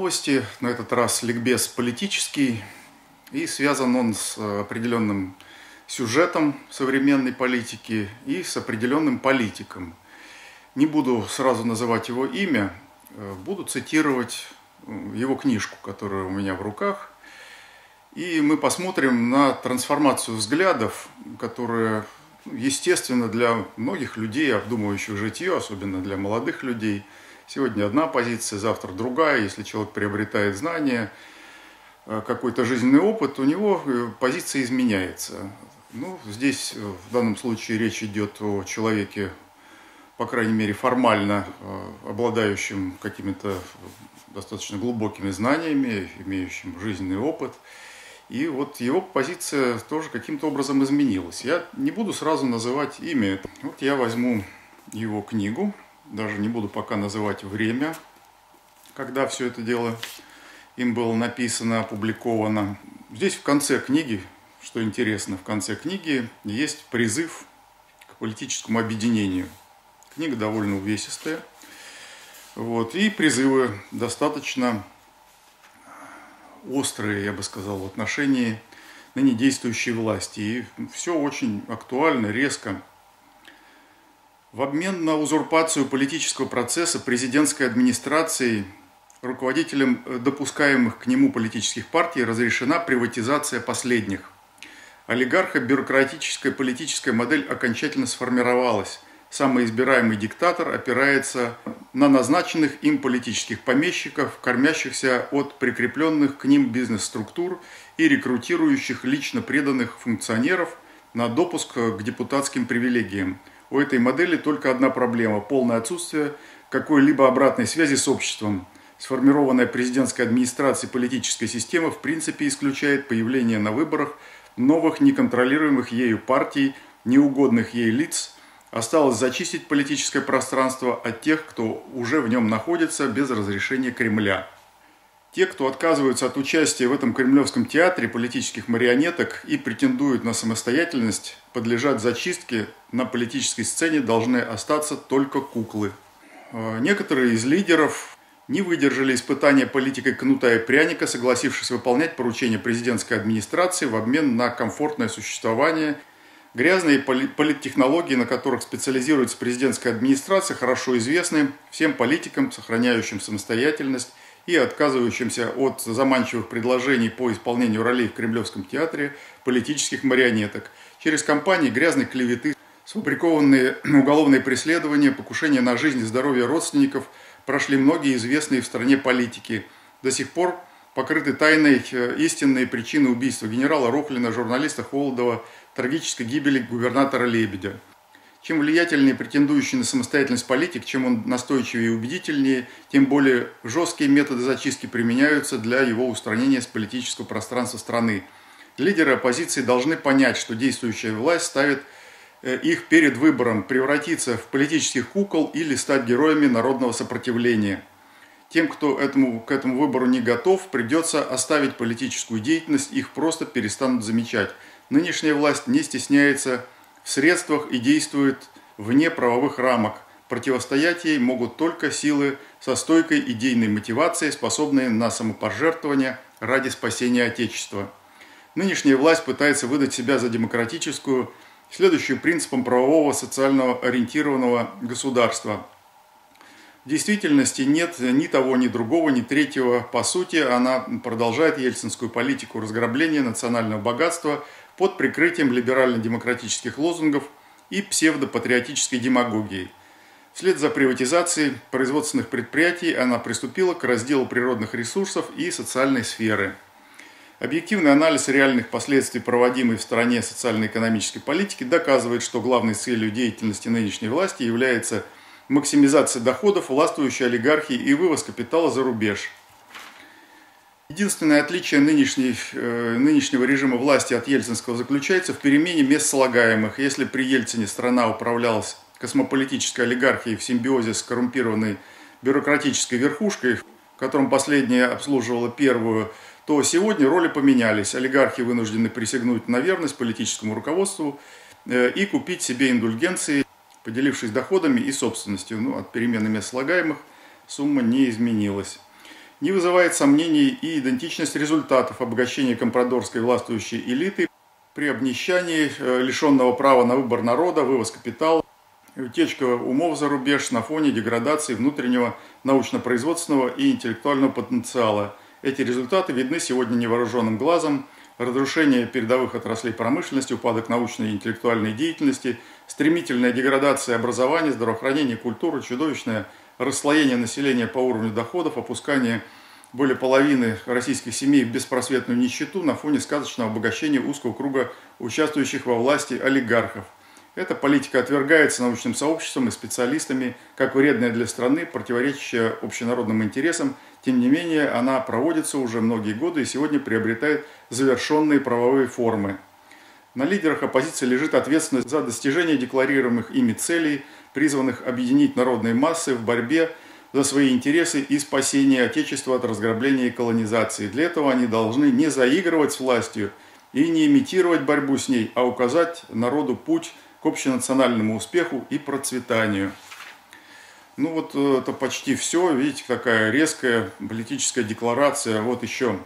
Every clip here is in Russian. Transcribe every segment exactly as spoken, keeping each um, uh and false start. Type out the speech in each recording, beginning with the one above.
новости, на этот раз ликбез политический, и связан он с определенным сюжетом современной политики и с определенным политиком. Не буду сразу называть его имя, буду цитировать его книжку, которая у меня в руках, и мы посмотрим на трансформацию взглядов, которая, естественно, для многих людей, обдумывающих житье, особенно для молодых людей, сегодня одна позиция, завтра другая. Если человек приобретает знания, какой-то жизненный опыт, у него позиция изменяется. Ну, здесь в данном случае речь идет о человеке, по крайней мере, формально обладающим какими-то достаточно глубокими знаниями, имеющим жизненный опыт. И вот его позиция тоже каким-то образом изменилась. Я не буду сразу называть имя. Вот я возьму его книгу, даже не буду пока называть время, когда все это дело им было написано, опубликовано. Здесь в конце книги, что интересно, в конце книги есть призыв к политическому объединению. Книга довольно увесистая. Вот, и призывы достаточно острые, я бы сказал, в отношении ныне действующей власти. И все очень актуально, резко. В обмен на узурпацию политического процесса президентской администрацией руководителям допускаемых к нему политических партий разрешена приватизация последних. Олигархо-бюрократическая политическая модель окончательно сформировалась. Самый избираемый диктатор опирается на назначенных им политических помещиков, кормящихся от прикрепленных к ним бизнес-структур и рекрутирующих лично преданных функционеров на допуск к депутатским привилегиям. У этой модели только одна проблема – полное отсутствие какой-либо обратной связи с обществом. Сформированная президентской администрацией политическая система в принципе исключает появление на выборах новых неконтролируемых ею партий, неугодных ей лиц. Осталось зачистить политическое пространство от тех, кто уже в нем находится без разрешения Кремля. Те, кто отказываются от участия в этом кремлевском театре политических марионеток и претендуют на самостоятельность, подлежат зачистке, на политической сцене должны остаться только куклы. Некоторые из лидеров не выдержали испытания политикой кнута и пряника, согласившись выполнять поручения президентской администрации в обмен на комфортное существование. Грязные политтехнологии, на которых специализируется президентская администрация, хорошо известны всем политикам, сохраняющим самостоятельность и отказывающимся от заманчивых предложений по исполнению ролей в Кремлевском театре политических марионеток. Через кампании грязной клеветы, сфабрикованные уголовные преследования, покушения на жизнь и здоровье родственников прошли многие известные в стране политики. До сих пор покрыты тайной истинные причины убийства генерала Рохлина, журналиста Холодова, трагической гибели губернатора Лебедя. Чем влиятельнее претендующий на самостоятельность политик, чем он настойчивее и убедительнее, тем более жесткие методы зачистки применяются для его устранения с политического пространства страны. Лидеры оппозиции должны понять, что действующая власть ставит их перед выбором превратиться в политических кукол или стать героями народного сопротивления. Тем, кто этому, к этому выбору не готов, придется оставить политическую деятельность, их просто перестанут замечать. Нынешняя власть не стесняется в средствах и действует вне правовых рамок. Противостоять ей могут только силы со стойкой идейной мотивацией, способные на самопожертвование ради спасения Отечества. Нынешняя власть пытается выдать себя за демократическую, следующую принципам правового социального ориентированного государства. В действительности нет ни того, ни другого, ни третьего. По сути, она продолжает ельцинскую политику разграбления национального богатства под прикрытием либерально-демократических лозунгов и псевдопатриотической демагогии. Вслед за приватизацией производственных предприятий она приступила к разделу природных ресурсов и социальной сферы. Объективный анализ реальных последствий проводимой в стране социально-экономической политики доказывает, что главной целью деятельности нынешней власти является максимизация доходов, властвующей олигархии и вывоз капитала за рубеж. Единственное отличие нынешней, э, нынешнего режима власти от ельцинского заключается в перемене мест слагаемых. Если при Ельцине страна управлялась космополитической олигархией в симбиозе с коррумпированной бюрократической верхушкой, в котором последняя обслуживала первую, то сегодня роли поменялись. Олигархи вынуждены присягнуть на верность политическому руководству э, и купить себе индульгенции, поделившись доходами и собственностью. Ну, от перемены мест слагаемых сумма не изменилась. Не вызывает сомнений и идентичность результатов обогащения компрадорской властвующей элиты при обнищании, лишенного права на выбор народа, вывоз капитала, утечка умов за рубеж на фоне деградации внутреннего научно-производственного и интеллектуального потенциала. Эти результаты видны сегодня невооруженным глазом. Разрушение передовых отраслей промышленности, упадок научной и интеллектуальной деятельности, стремительная деградация образования, здравоохранения, культуры, чудовищное расслоение населения по уровню доходов, опускание более половины российских семей в беспросветную нищету на фоне сказочного обогащения узкого круга участвующих во власти олигархов. Эта политика отвергается научным сообществом и специалистами как вредная для страны, противоречащая общенародным интересам. Тем не менее, она проводится уже многие годы и сегодня приобретает завершенные правовые формы. На лидерах оппозиции лежит ответственность за достижение декларируемых ими целей, призванных объединить народные массы в борьбе за свои интересы и спасение Отечества от разграбления и колонизации. Для этого они должны не заигрывать с властью и не имитировать борьбу с ней, а указать народу путь к общенациональному успеху и процветанию. Ну вот это почти все. Видите, такая резкая политическая декларация. Вот еще.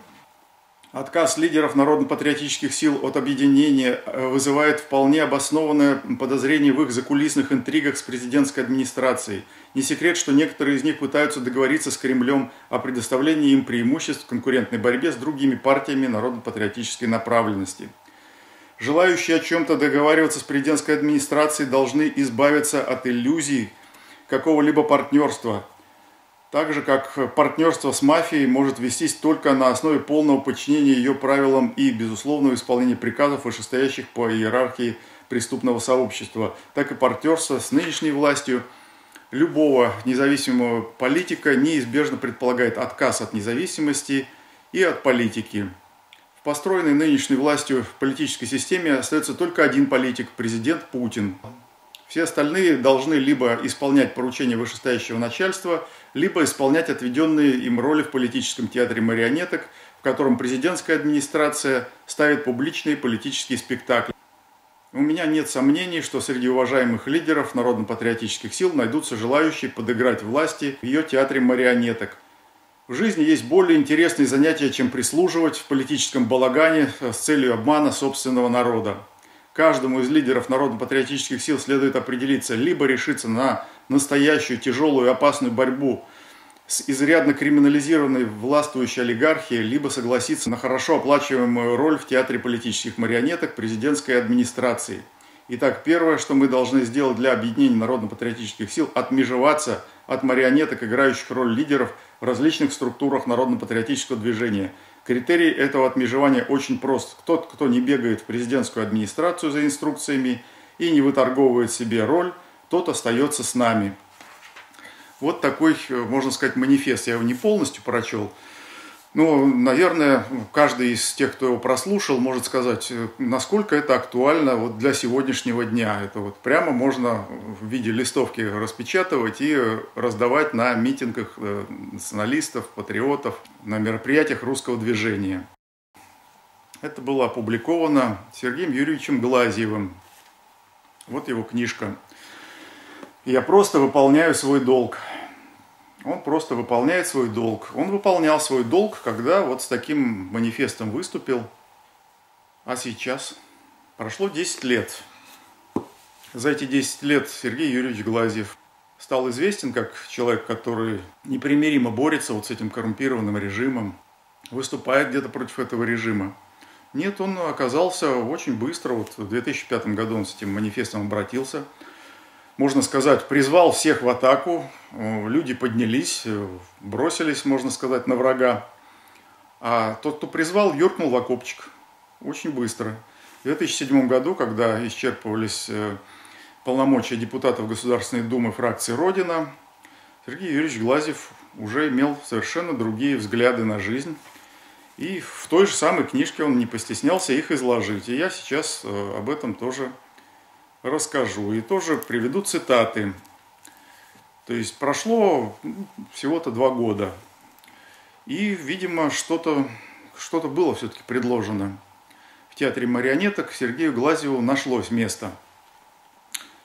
Отказ лидеров народно-патриотических сил от объединения вызывает вполне обоснованное подозрение в их закулисных интригах с президентской администрацией. Не секрет, что некоторые из них пытаются договориться с Кремлем о предоставлении им преимуществ в конкурентной борьбе с другими партиями народно-патриотической направленности. Желающие о чем-то договариваться с президентской администрацией должны избавиться от иллюзий какого-либо партнерства. Так же, как партнерство с мафией может вестись только на основе полного подчинения ее правилам и безусловного исполнения приказов, вышестоящих по иерархии преступного сообщества, так и партнерство с нынешней властью любого независимого политика неизбежно предполагает отказ от независимости и от политики. В построенной нынешней властью политической системе остается только один политик – президент Путин. Все остальные должны либо исполнять поручения вышестоящего начальства, либо исполнять отведенные им роли в политическом театре марионеток, в котором президентская администрация ставит публичные политические спектакли. У меня нет сомнений, что среди уважаемых лидеров народно-патриотических сил найдутся желающие подыграть власти в ее театре марионеток. В жизни есть более интересные занятия, чем прислуживать в политическом балагане с целью обмана собственного народа. Каждому из лидеров народно-патриотических сил следует определиться, либо решиться на настоящую тяжелую и опасную борьбу с изрядно криминализированной властвующей олигархией, либо согласиться на хорошо оплачиваемую роль в театре политических марионеток президентской администрации. Итак, первое, что мы должны сделать для объединения народно-патриотических сил – отмежеваться от марионеток, играющих роль лидеров в различных структурах народно-патриотического движения. Критерий этого отмежевания очень прост. Тот, кто не бегает в президентскую администрацию за инструкциями и не выторговывает себе роль, тот остается с нами. Вот такой, можно сказать, манифест. Я его не полностью прочел. Но, наверное, каждый из тех, кто его прослушал, может сказать, насколько это актуально вот для сегодняшнего дня. Это вот прямо можно в виде листовки распечатывать и раздавать на митингах националистов, патриотов, на мероприятиях русского движения. Это было опубликовано Сергеем Юрьевичем Глазьевым. Вот его книжка. «Я просто выполняю свой долг». Он просто выполняет свой долг. Он выполнял свой долг, когда вот с таким манифестом выступил. А сейчас? Прошло десять лет. За эти десять лет Сергей Юрьевич Глазьев стал известен как человек, который непримиримо борется вот с этим коррумпированным режимом, выступает где-то против этого режима. Нет, он оказался очень быстро. Вот в две тысячи пятом году он с этим манифестом обратился. Можно сказать, призвал всех в атаку, люди поднялись, бросились, можно сказать, на врага. А тот, кто призвал, юркнул в окопчик очень быстро. В две тысячи седьмом году, когда исчерпывались полномочия депутатов Государственной Думы фракции «Родина», Сергей Юрьевич Глазьев уже имел совершенно другие взгляды на жизнь. И в той же самой книжке он не постеснялся их изложить. И я сейчас об этом тоже расскажу. И тоже приведу цитаты. То есть прошло всего-то два года. И, видимо, что-то что-то было все-таки предложено. В театре марионеток Сергею Глазьеву нашлось место.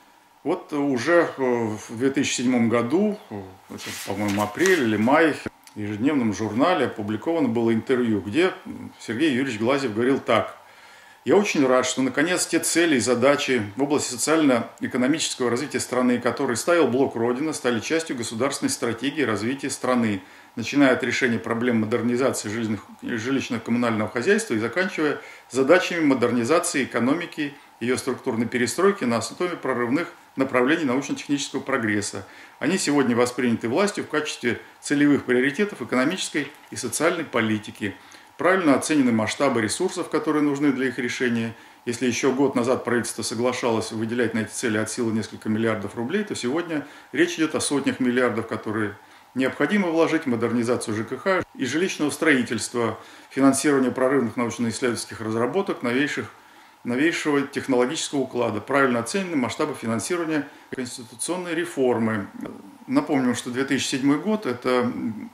Вот уже в две тысячи седьмом году, это, по-моему, апрель или май, ежедневном журнале опубликовано было интервью, где Сергей Юрьевич Глазьев говорил так: «Я очень рад, что наконец те цели и задачи в области социально-экономического развития страны, которые ставил Блок Родина, стали частью государственной стратегии развития страны, начиная от решения проблем модернизации жилищно-коммунального хозяйства и заканчивая задачами модернизации экономики, ее структурной перестройки на основе прорывных направлений научно-технического прогресса. Они сегодня восприняты властью в качестве целевых приоритетов экономической и социальной политики. Правильно оценены масштабы ресурсов, которые нужны для их решения. Если еще год назад правительство соглашалось выделять на эти цели от силы несколько миллиардов рублей, то сегодня речь идет о сотнях миллиардов, которые необходимо вложить в модернизацию ЖКХ и жилищного строительства, финансирование прорывных научно-исследовательских разработок, новейших, новейшего технологического уклада. Правильно оценены масштабы финансирования конституционной реформы». Напомним, что две тысячи седьмой год – это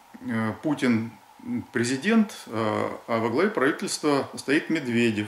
Путин президент, а во главе правительства стоит Медведев.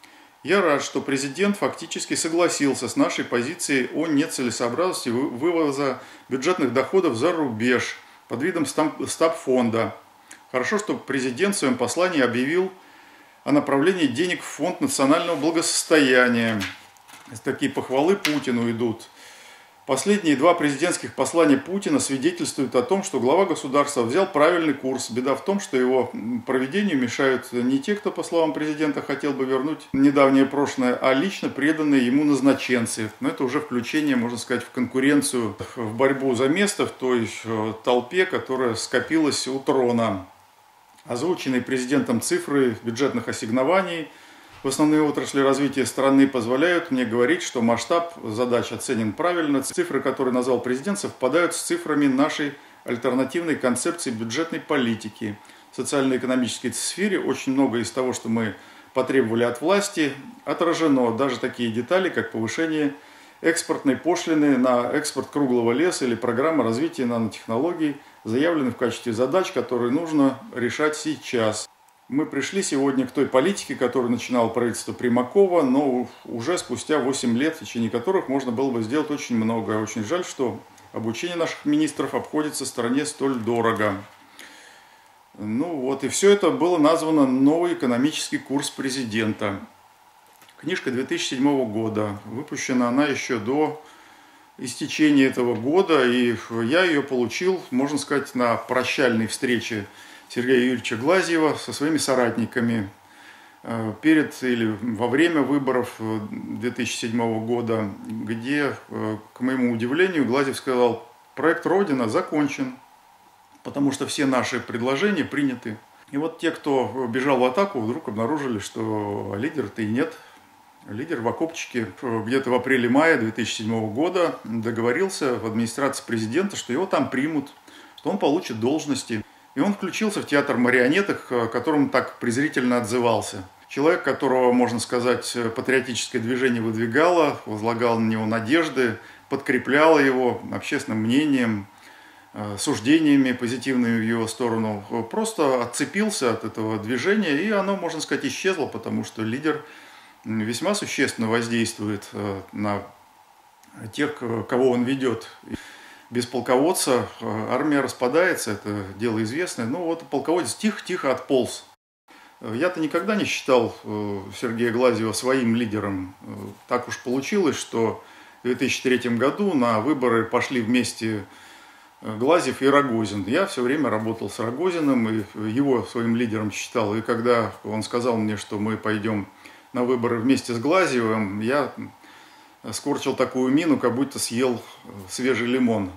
Я рад, что президент фактически согласился с нашей позицией о нецелесообразности вывоза бюджетных доходов за рубеж под видом стабфонда. Хорошо, что президент в своем послании объявил о направлении денег в фонд национального благосостояния. Такие похвалы Путину идут. Последние два президентских послания Путина свидетельствуют о том, что глава государства взял правильный курс. Беда в том, что его проведению мешают не те, кто, по словам президента, хотел бы вернуть недавнее прошлое, а лично преданные ему назначенцы. Но это уже включение, можно сказать, в конкуренцию, в борьбу за место в той толпе, которая скопилась у трона. Озвученные президентом цифры бюджетных ассигнований в основные отрасли развития страны позволяют мне говорить, что масштаб задач оценен правильно. Цифры, которые назвал президент, совпадают с цифрами нашей альтернативной концепции бюджетной политики. В социально-экономической сфере очень многое из того, что мы потребовали от власти, отражено. Даже такие детали, как повышение экспортной пошлины на экспорт круглого леса или программа развития нанотехнологий, заявлены в качестве задач, которые нужно решать сейчас. Мы пришли сегодня к той политике, которую начинало правительство Примакова, но уже спустя восемь лет, в течение которых можно было бы сделать очень много. Очень жаль, что обучение наших министров обходится стране столь дорого. Ну вот, и все это было названо «Новый экономический курс президента». Книжка две тысячи седьмого года. Выпущена она еще до истечения этого года, и я ее получил, можно сказать, на прощальной встрече Сергея Юрьевича Глазьева со своими соратниками перед или во время выборов две тысячи седьмого года, где, к моему удивлению, Глазьев сказал: проект «Родина» закончен, потому что все наши предложения приняты. И вот те, кто бежал в атаку, вдруг обнаружили, что лидера-то и нет. Лидер в окопчике где-то в апреле-мае две тысячи седьмого года договорился в администрации президента, что его там примут, что он получит должности. И он включился в театр марионеток, к которому так презрительно отзывался. Человек, которого, можно сказать, патриотическое движение выдвигало, возлагало на него надежды, подкрепляло его общественным мнением, суждениями позитивными в его сторону, просто отцепился от этого движения, и оно, можно сказать, исчезло, потому что лидер весьма существенно воздействует на тех, кого он ведет. Без полководца армия распадается, это дело известное. Ну вот полководец тихо-тихо отполз. Я-то никогда не считал Сергея Глазьева своим лидером. Так уж получилось, что в две тысячи третьем году на выборы пошли вместе Глазьев и Рогозин. Я все время работал с Рогозиным и его своим лидером считал. И когда он сказал мне, что мы пойдем на выборы вместе с Глазьевым, я скорчил такую мину, как будто съел свежий лимон.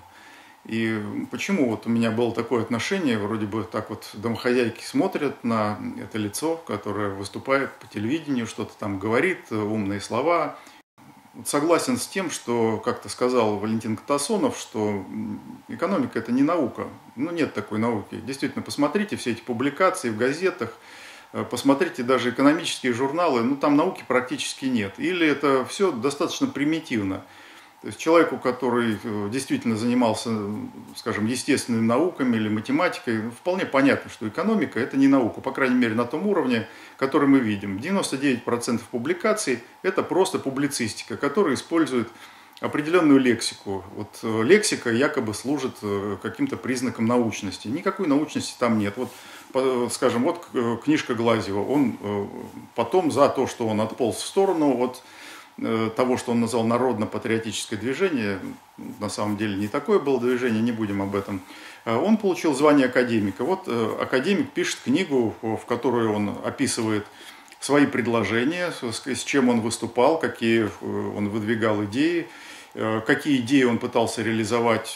И почему вот у меня было такое отношение, вроде бы так вот домохозяйки смотрят на это лицо, которое выступает по телевидению, что-то там говорит, умные слова. Вот согласен с тем, что как-то сказал Валентин Катасонов, что экономика – это не наука. Ну, нет такой науки. Действительно, посмотрите все эти публикации в газетах, посмотрите даже экономические журналы, ну там науки практически нет. Или это все достаточно примитивно. То есть человеку, который действительно занимался, скажем, естественными науками или математикой, вполне понятно, что экономика – это не наука, по крайней мере на том уровне, который мы видим. девяносто девять процентов публикаций – это просто публицистика, которая использует определенную лексику. Вот э, лексика якобы служит э, каким-то признаком научности. Никакой научности там нет. Вот, по, скажем, вот э, книжка Глазьева. Он э, потом за то, что он отполз в сторону от э, того, что он назвал народно-патриотическое движение, на самом деле не такое было движение, не будем об этом, э, он получил звание академика. Вот э, академик пишет книгу, в которой он описывает свои предложения, с чем он выступал, какие он выдвигал идеи, какие идеи он пытался реализовать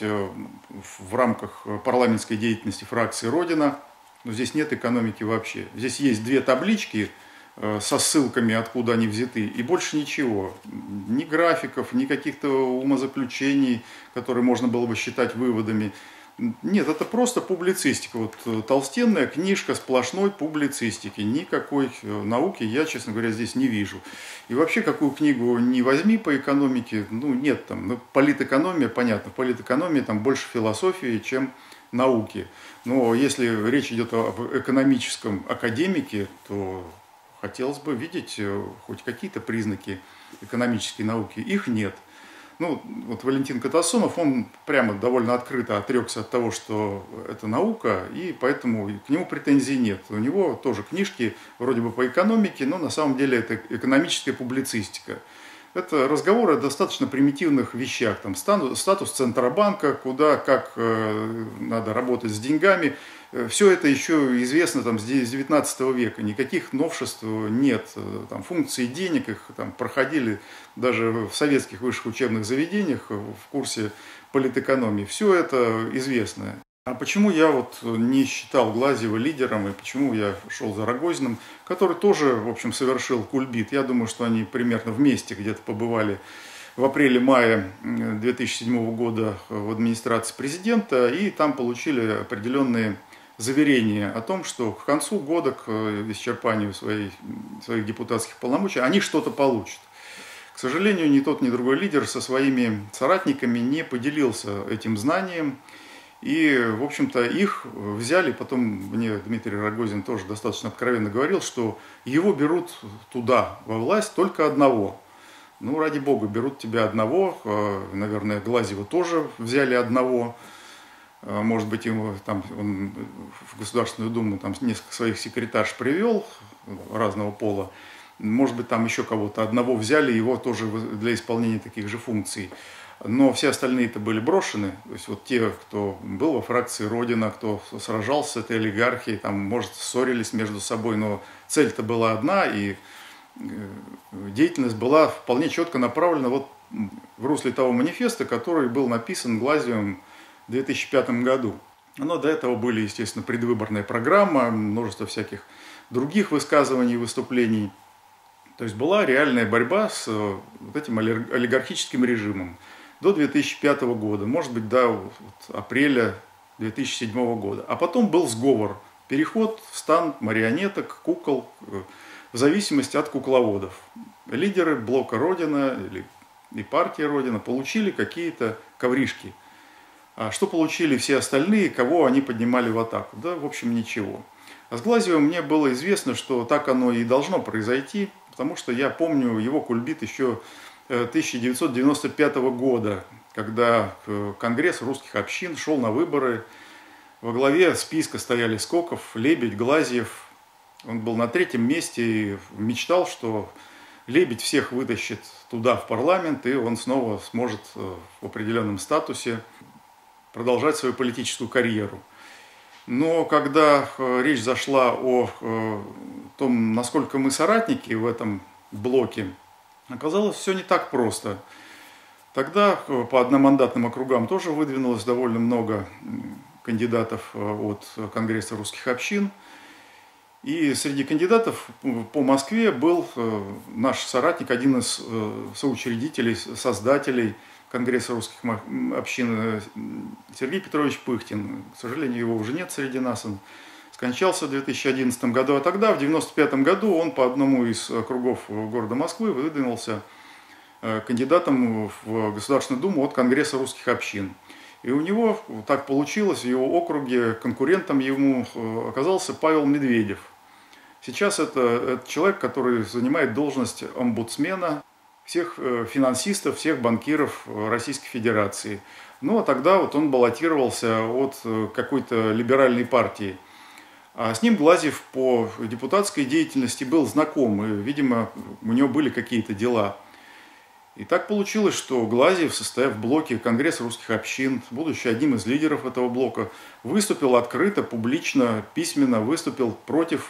в рамках парламентской деятельности фракции «Родина». Но здесь нет экономики вообще. Здесь есть две таблички со ссылками, откуда они взяты, и больше ничего. Ни графиков, ни каких-то умозаключений, которые можно было бы считать выводами. Нет, это просто публицистика. Вот толстенная книжка сплошной публицистики. Никакой науки я, честно говоря, здесь не вижу. И вообще, какую книгу не возьми по экономике, ну нет там. Ну, политэкономия, понятно, в политэкономии там больше философии, чем науки. Но если речь идет об экономическом академике, то хотелось бы видеть хоть какие-то признаки экономической науки. Их нет. Ну, вот Валентин Катасонов, он прямо довольно открыто отрекся от того, что это наука, и поэтому к нему претензий нет. У него тоже книжки вроде бы по экономике, но на самом деле это экономическая публицистика. Это разговоры о достаточно примитивных вещах, там, статус Центробанка, куда, как э, надо работать с деньгами. Все это еще известно там, с девятнадцатого века, никаких новшеств нет. Там, функции денег их там, проходили даже в советских высших учебных заведениях в курсе политэкономии. Все это известно. А почему я вот не считал Глазьева лидером и почему я шел за Рогозиным, который тоже, в общем, совершил кульбит? Я думаю, что они примерно вместе где-то побывали в апреле-мае две тысячи седьмого года в администрации президента, и там получили определенные заверения о том, что к концу года, к исчерпанию своей, своих депутатских полномочий, они что-то получат. К сожалению, ни тот, ни другой лидер со своими соратниками не поделился этим знанием. И, в общем-то, их взяли, потом мне Дмитрий Рогозин тоже достаточно откровенно говорил, что его берут туда, во власть, только одного. Ну, ради бога, берут тебя одного, наверное, Глазьева тоже взяли одного. Может быть, ему, там, он в Государственную Думу там, несколько своих секретарш привел разного пола. Может быть, там еще кого-то одного взяли, его тоже для исполнения таких же функций. Но все остальные-то были брошены. То есть вот те, кто был во фракции «Родина», кто сражался с этой олигархией, там, может, ссорились между собой, но цель-то была одна, и деятельность была вполне четко направлена вот в русле того манифеста, который был написан Глазьевым в две тысячи пятом году. Но до этого были, естественно, предвыборная программа, множество всяких других высказываний и выступлений. То есть была реальная борьба с вот этим олигархическим режимом до две тысячи пятого года, может быть, до вот апреля две тысячи седьмого года. А потом был сговор, переход в стан марионеток, кукол, в зависимости от кукловодов. Лидеры блока «Родина» или и партии «Родина» получили какие-то ковришки. А что получили все остальные, кого они поднимали в атаку? Да, в общем, ничего. А с Глазьевым мне было известно, что так оно и должно произойти, потому что я помню его кульбит еще тысяча девятьсот девяносто пятого года, когда Конгресс русских общин шел на выборы. Во главе списка стояли Скоков, Лебедь, Глазьев. Он был на третьем месте и мечтал, что Лебедь всех вытащит туда, в парламент, и он снова сможет в определенном статусе продолжать свою политическую карьеру. Но когда речь зашла о том, насколько мы соратники в этом блоке, оказалось, все не так просто. Тогда по одномандатным округам тоже выдвинулось довольно много кандидатов от Конгресса русских общин. И среди кандидатов по Москве был наш соратник, один из соучредителей, создателей Конгресса русских общин, Сергей Петрович Пыхтин. К сожалению, его уже нет среди нас, он скончался в две тысячи одиннадцатом году, а тогда, в девяносто пятом году, он по одному из округов города Москвы выдвинулся кандидатом в Государственную Думу от Конгресса русских общин. И у него так получилось, в его округе конкурентом ему оказался Павел Медведев. Сейчас это, это человек, который занимает должность омбудсмена всех финансистов, всех банкиров Российской Федерации. Ну, а тогда вот он баллотировался от какой-то либеральной партии. А с ним Глазьев по депутатской деятельности был знаком, и, видимо, у него были какие-то дела. И так получилось, что Глазьев, состояв в блоке Конгресса русских общин, будучи одним из лидеров этого блока, выступил открыто, публично, письменно, выступил против,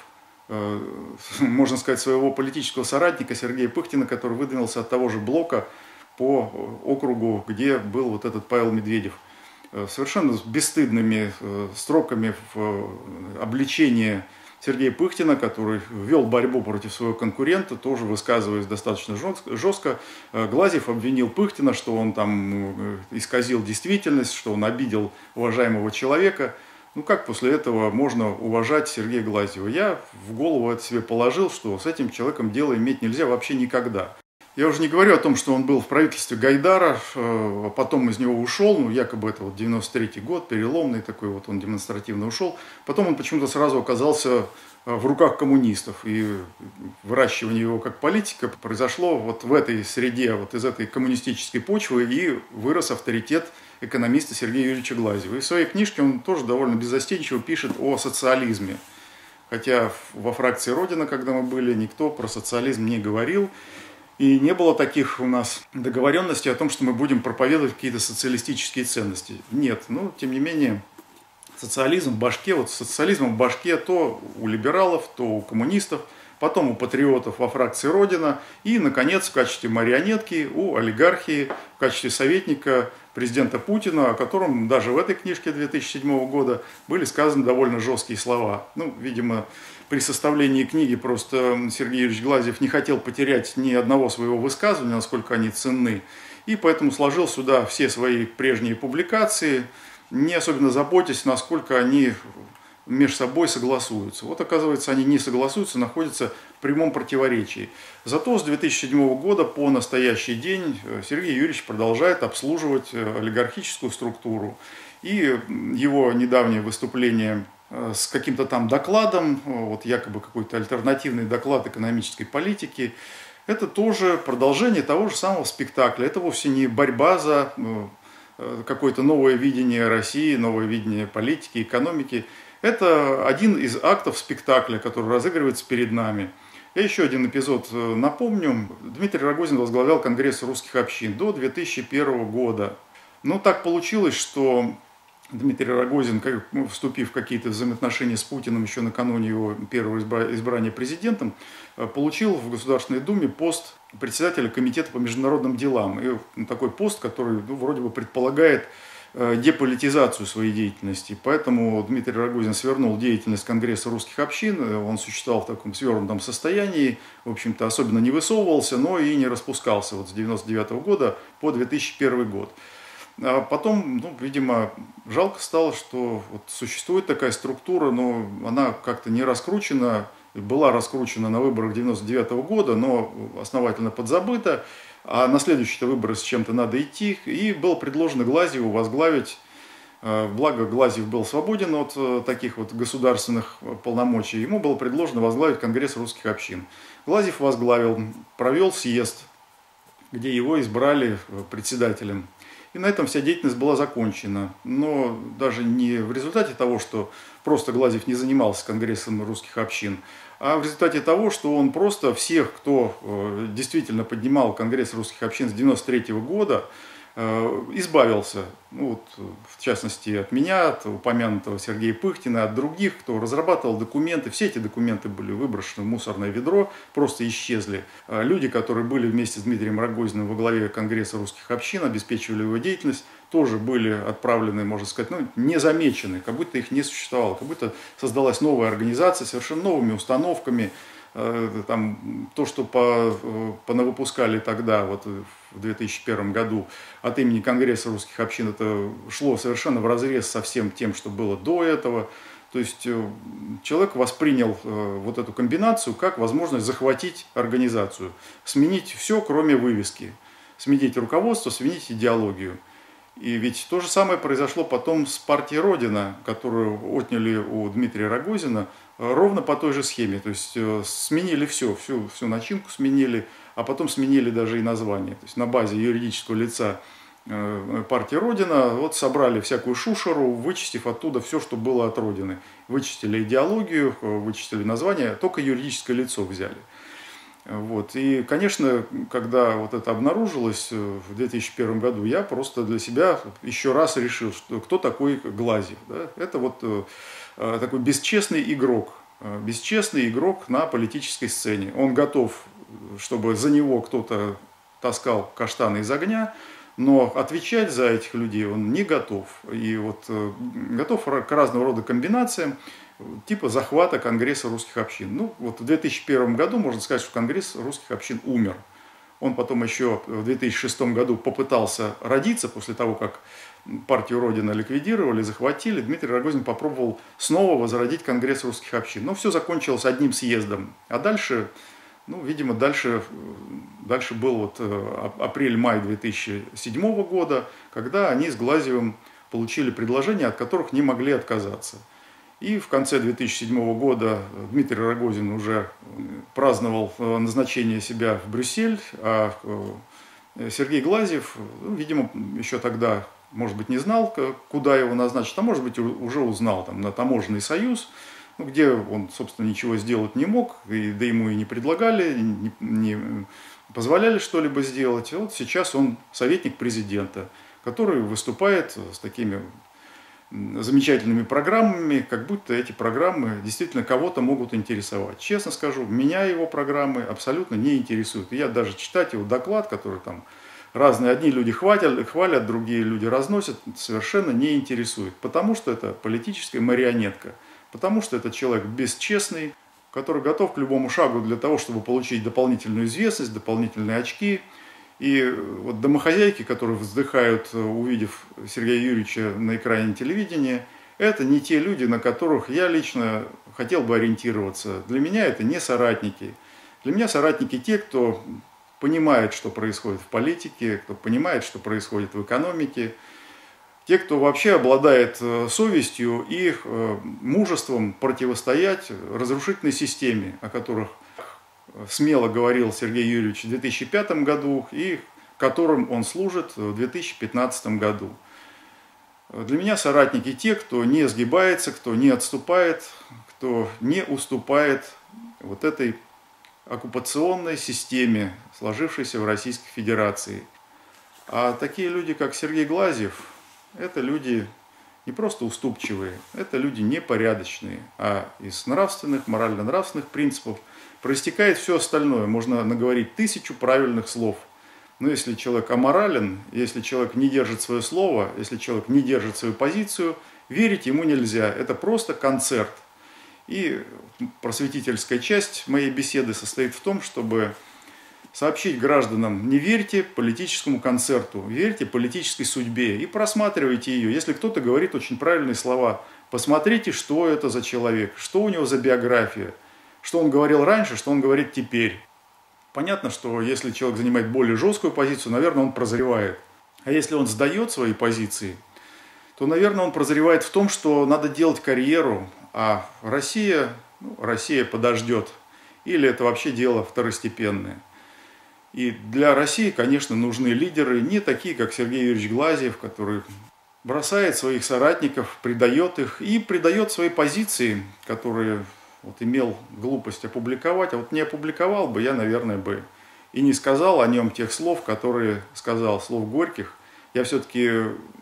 можно сказать, своего политического соратника Сергея Пыхтина, который выдвинулся от того же блока по округу, где был вот этот Павел Медведев. Совершенно с бесстыдными строками в обличении Сергея Пыхтина, который вел борьбу против своего конкурента, тоже высказываясь достаточно жестко. Глазьев обвинил Пыхтина, что он там исказил действительность, что он обидел уважаемого человека. Ну как после этого можно уважать Сергея Глазьева? Я в голову это себе положил, что с этим человеком дело иметь нельзя вообще никогда. Я уже не говорю о том, что он был в правительстве Гайдара, а потом из него ушел, ну, якобы это вот девяносто третий год, переломный такой, вот он демонстративно ушел. Потом он почему-то сразу оказался в руках коммунистов, и выращивание его как политика произошло вот в этой среде, вот из этой коммунистической почвы, и вырос авторитет экономиста Сергея Юрьевича Глазьева. И в своей книжке он тоже довольно беззастенчиво пишет о социализме. Хотя во фракции «Родина», когда мы были, никто про социализм не говорил. И не было таких у нас договоренностей о том, что мы будем проповедовать какие-то социалистические ценности. Нет, но тем не менее социализм в башке, вот социализм в башке то у либералов, то у коммунистов, потом у патриотов во фракции «Родина» и, наконец, в качестве марионетки у олигархии, в качестве советника президента Путина, о котором даже в этой книжке две тысячи седьмого года были сказаны довольно жесткие слова. Ну, видимо, при составлении книги просто Сергей Юрьевич Глазьев не хотел потерять ни одного своего высказывания, насколько они ценны, и поэтому сложил сюда все свои прежние публикации, не особенно заботясь, насколько они между собой согласуются. Вот, оказывается, они не согласуются, находятся в прямом противоречии. Зато с две тысячи седьмого года по настоящий день Сергей Юрьевич продолжает обслуживать олигархическую структуру. И его недавнее выступление с каким-то там докладом, вот якобы какой-то альтернативный доклад экономической политики, это тоже продолжение того же самого спектакля. Это вовсе не борьба за какое-то новое видение России, новое видение политики, экономики. Это один из актов спектакля, который разыгрывается перед нами. Я еще один эпизод напомню. Дмитрий Рогозин возглавлял Конгресс русских общин до две тысячи первого года. Но так получилось, что Дмитрий Рогозин, вступив в какие-то взаимоотношения с Путиным еще накануне его первого избрания президентом, получил в Государственной Думе пост председателя Комитета по международным делам. И такой пост, который ну, вроде бы предполагает деполитизацию своей деятельности. Поэтому Дмитрий Рогозин свернул деятельность Конгресса русских общин. Он существовал в таком свернутом состоянии, в общем-то, особенно не высовывался, но и не распускался вот с девяносто девятого года по две тысячи первый год. А потом, ну, видимо, жалко стало, что вот существует такая структура, но она как-то не раскручена, была раскручена на выборах девяносто девятого года, но основательно подзабыта. А на следующие выборы с чем-то надо идти. И было предложено Глазьеву возглавить, благо Глазьев был свободен от таких вот государственных полномочий, ему было предложено возглавить Конгресс русских общин. Глазьев возглавил, провел съезд, где его избрали председателем. И на этом вся деятельность была закончена. Но даже не в результате того, что просто Глазьев не занимался Конгрессом русских общин, а в результате того, что он просто всех, кто действительно поднимал Конгресс русских общин с девяносто третьего года, избавился. Ну, вот, в частности, от меня, от упомянутого Сергея Пыхтина, от других, кто разрабатывал документы. Все эти документы были выброшены в мусорное ведро, просто исчезли. Люди, которые были вместе с Дмитрием Рогозиным во главе Конгресса русских общин, обеспечивали его деятельность, тоже были отправлены, можно сказать, ну, незамечены, как будто их не существовало, как будто создалась новая организация с совершенно новыми установками. Там, то, что понавыпускали тогда, вот, в две тысячи первом году от имени Конгресса русских общин, это шло совершенно вразрез со всем тем, что было до этого. То есть человек воспринял вот эту комбинацию как возможность захватить организацию, сменить все, кроме вывески, сменить руководство, сменить идеологию. И ведь то же самое произошло потом с партией «Родина», которую отняли у Дмитрия Рогозина ровно по той же схеме. То есть сменили все, всю, всю начинку сменили, а потом сменили даже и название. То есть на базе юридического лица партии Родина вот собрали всякую шушеру, вычистив оттуда все, что было от Родины. Вычистили идеологию, вычистили название, только юридическое лицо взяли. Вот. И, конечно, когда вот это обнаружилось в две тысячи первом году, я просто для себя еще раз решил, что кто такой Глазьев. Да? Это вот э, такой бесчестный игрок, э, бесчестный игрок на политической сцене. Он готов, чтобы за него кто-то таскал каштаны из огня, но отвечать за этих людей он не готов. И вот э, готов к разного рода комбинациям, типа захвата Конгресса русских общин. Ну, вот в две тысячи первом году можно сказать, что Конгресс русских общин умер. Он потом еще в две тысячи шестом году попытался родиться после того, как партию Родина ликвидировали, захватили. Дмитрий Рогозин попробовал снова возродить Конгресс русских общин. Но все закончилось одним съездом. А дальше, ну, видимо, дальше, дальше был вот апрель-май две тысячи седьмого года, когда они с Глазьевым получили предложения, от которых не могли отказаться. И в конце две тысячи седьмого года Дмитрий Рогозин уже праздновал назначение себя в Брюссель, а Сергей Глазьев, ну, видимо, еще тогда, может быть, не знал, куда его назначить, а может быть, уже узнал, там, на таможенный союз, ну, где он, собственно, ничего сделать не мог, и, да ему и не предлагали, не, не позволяли что-либо сделать. И вот сейчас он советник президента, который выступает с такими замечательными программами, как будто эти программы действительно кого-то могут интересовать. Честно скажу, меня его программы абсолютно не интересуют. И я даже читать его доклад, который там разные, одни люди хвалят, хвалят, другие люди разносят, совершенно не интересует. Потому что это политическая марионетка. Потому что это человек бесчестный, который готов к любому шагу для того, чтобы получить дополнительную известность, дополнительные очки. И вот домохозяйки, которые вздыхают, увидев Сергея Юрьевича на экране телевидения, это не те люди, на которых я лично хотел бы ориентироваться. Для меня это не соратники. Для меня соратники те, кто понимает, что происходит в политике, кто понимает, что происходит в экономике, те, кто вообще обладает совестью и мужеством противостоять разрушительной системе, о которых смело говорил Сергей Юрьевич в две тысячи пятом году и которым он служит в две тысячи пятнадцатом году. Для меня соратники те, кто не сгибается, кто не отступает, кто не уступает вот этой оккупационной системе, сложившейся в Российской Федерации. А такие люди, как Сергей Глазьев, это люди не просто уступчивые, это люди непорядочные, а из нравственных, морально-нравственных принципов проистекает все остальное. Можно наговорить тысячу правильных слов. Но если человек аморален, если человек не держит свое слово, если человек не держит свою позицию, верить ему нельзя. Это просто концерт. И просветительская часть моей беседы состоит в том, чтобы сообщить гражданам: не верьте политическому концерту, верьте политической судьбе и просматривайте ее. Если кто-то говорит очень правильные слова, посмотрите, что это за человек, что у него за биография, что он говорил раньше, что он говорит теперь. Понятно, что если человек занимает более жесткую позицию, наверное, он прозревает. А если он сдает свои позиции, то, наверное, он прозревает в том, что надо делать карьеру, а Россия, ну, Россия подождет. Или это вообще дело второстепенное. И для России, конечно, нужны лидеры, не такие, как Сергей Юрьевич Глазьев, который бросает своих соратников, предает их и предает свои позиции, которые вот имел глупость опубликовать. А вот не опубликовал бы, я, наверное, бы и не сказал о нем тех слов, которые сказал, слов горьких. Я все-таки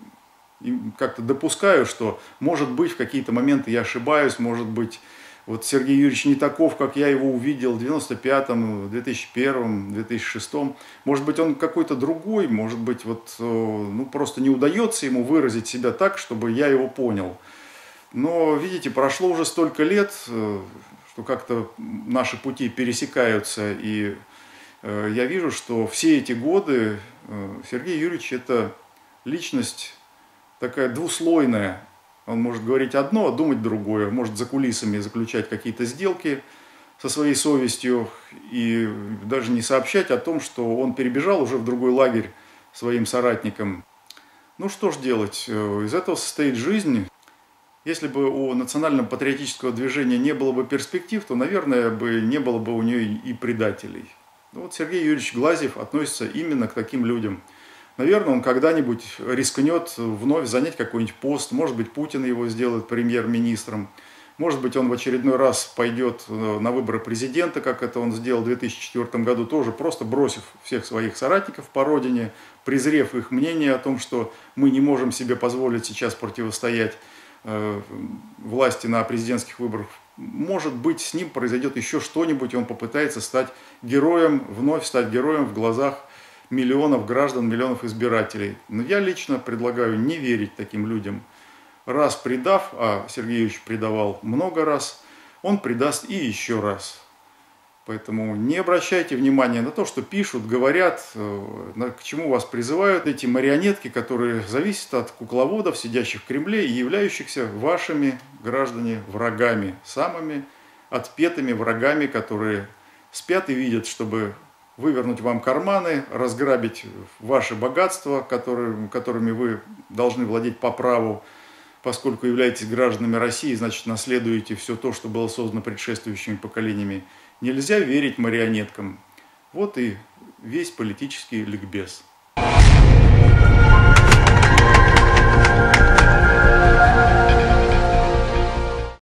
как-то допускаю, что, может быть, в какие-то моменты я ошибаюсь, может быть, вот Сергей Юрьевич не таков, как я его увидел в девяносто пятом, две тысячи первом, две тысячи шестом. Может быть, он какой-то другой, может быть, вот, ну, просто не удается ему выразить себя так, чтобы я его понял. Но, видите, прошло уже столько лет, что как-то наши пути пересекаются, и я вижу, что все эти годы Сергей Юрьевич – это личность такая двуслойная. Он может говорить одно, а думать другое, может за кулисами заключать какие-то сделки со своей совестью и даже не сообщать о том, что он перебежал уже в другой лагерь своим соратникам. Ну что ж делать, из этого состоит жизнь. Если бы у национально-патриотического движения не было бы перспектив, то, наверное, бы не было бы у нее и предателей. Ну, вот Сергей Юрьевич Глазьев относится именно к таким людям. Наверное, он когда-нибудь рискнет вновь занять какой-нибудь пост, может быть, Путин его сделает премьер-министром, может быть, он в очередной раз пойдет на выборы президента, как это он сделал в две тысячи четвёртом году, тоже просто бросив всех своих соратников по родине, презрев их мнение о том, что мы не можем себе позволить сейчас противостоять э, власти на президентских выборах. Может быть, с ним произойдет еще что-нибудь, и он попытается стать героем, вновь стать героем в глазах миллионов граждан, миллионов избирателей. Но я лично предлагаю не верить таким людям. Раз предав, а Сергей Юрьевич предавал много раз, он предаст и еще раз. Поэтому не обращайте внимания на то, что пишут, говорят, к чему вас призывают эти марионетки, которые зависят от кукловодов, сидящих в Кремле и являющихся вашими, граждане, врагами, самыми отпетыми врагами, которые спят и видят, чтобы вывернуть вам карманы, разграбить ваши богатства, которые, которыми вы должны владеть по праву, поскольку являетесь гражданами России, значит, наследуете все то, что было создано предшествующими поколениями. Нельзя верить марионеткам. Вот и весь политический ликбез.